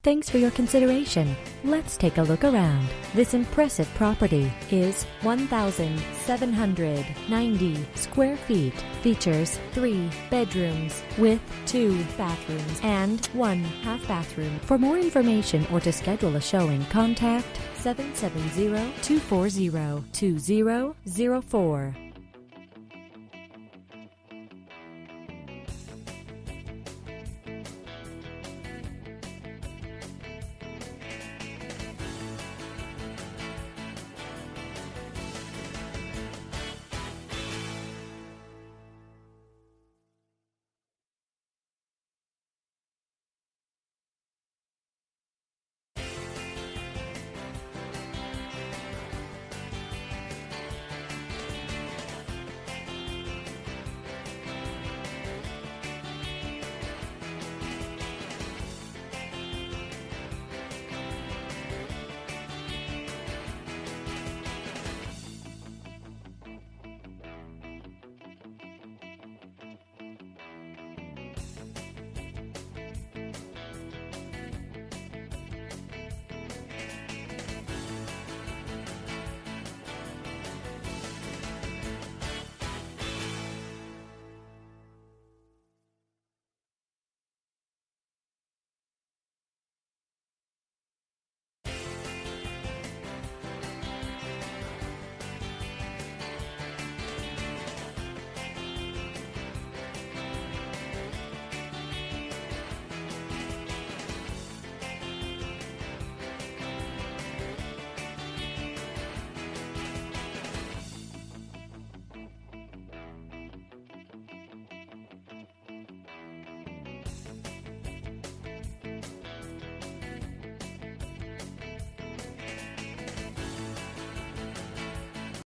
Thanks for your consideration. Let's take a look around. This impressive property is 1,790 square feet. Features 3 bedrooms with 2 bathrooms and 1 half bathroom. For more information or to schedule a showing, contact 770-240-2004.